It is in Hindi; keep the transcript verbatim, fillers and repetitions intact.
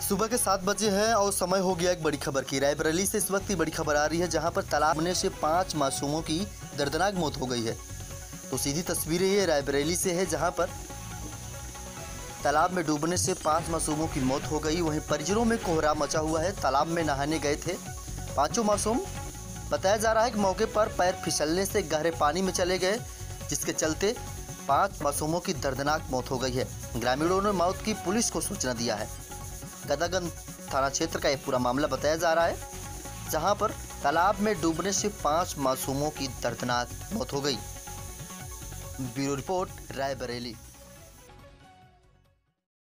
सुबह के सात बजे हैं और समय हो गया एक बड़ी खबर की। रायबरेली से इस वक्त की बड़ी खबर आ रही है, जहां पर तालाब में से पांच मासूमों की दर्दनाक मौत हो गई है। तो सीधी तस्वीरें ये रायबरेली से है, जहां पर तालाब में डूबने से पांच मासूमों की मौत हो गई। वहीं परिजनों में कोहराम मचा हुआ है। तालाब में नहाने गए थे पांचों मासूम। बताया जा रहा है कि मौके पर पैर फिसलने से गहरे पानी में चले गए, जिसके चलते पांच मासूमों की दर्दनाक मौत हो गई है। ग्रामीणों ने मौत की पुलिस को सूचना दिया है। गदागंज थाना क्षेत्र का यह पूरा मामला बताया जा रहा है, जहां पर तालाब में डूबने से पांच मासूमों की दर्दनाक मौत हो गई। Bureau report, Raebareli.